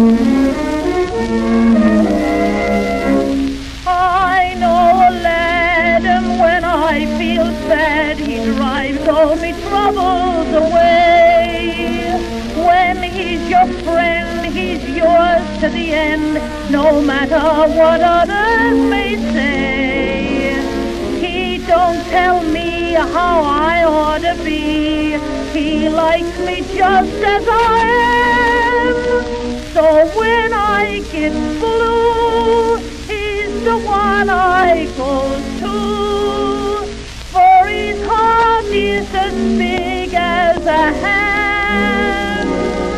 I know a lad, and when I feel sad, he drives all me troubles away. When he's your friend, he's yours to the end, no matter what others may say. He don't tell me how I ought to be, he likes me just as I am. So when I get blue, he's the one I go to, for his heart is as big as a hand.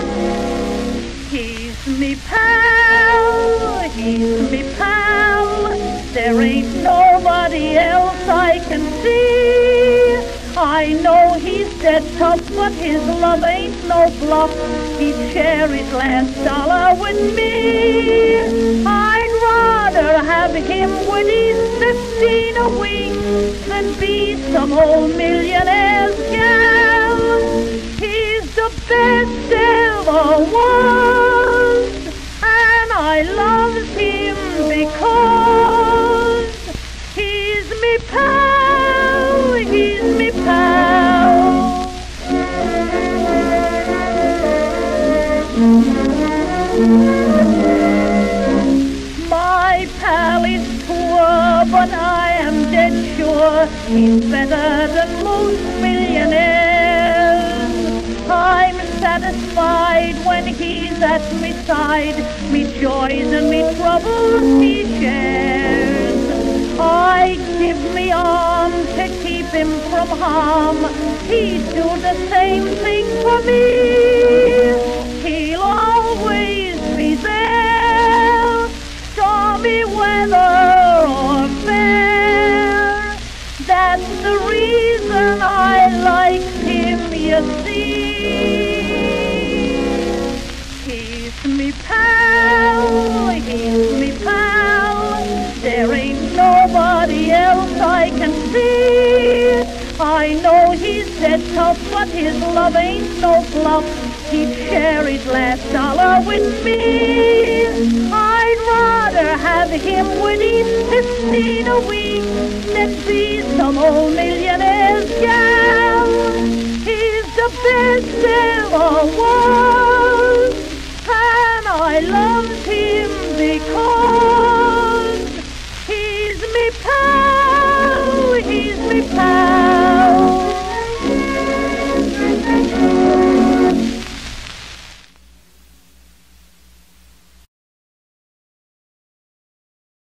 He's me pal, he's me pal, there ain't nobody else I can see. I know he's dead tough, but his love ain't no bluff, he'd share his last dollar with me. I'd rather have him with his 15 a week than be some old millionaire's gal. He's the best ever was, and I loves him because he's me pal, he's me pal. My pal is poor, but I am dead sure he's better than most millionaires. I'm satisfied when he's at me side, me joys and me troubles he shares. I give me arms to keep him from harm, he'd do the same thing for me. He'll always be there, stormy weather or fair. That's the reason I like him, you see. He's me pal, he's me pal, there ain't nobody else I can see. I know he's dead tough, but his love ain't no bluff, he'd share his last dollar with me. I'd rather have him with his 15 a week than be some old millionaire's gal. He's the best ever was.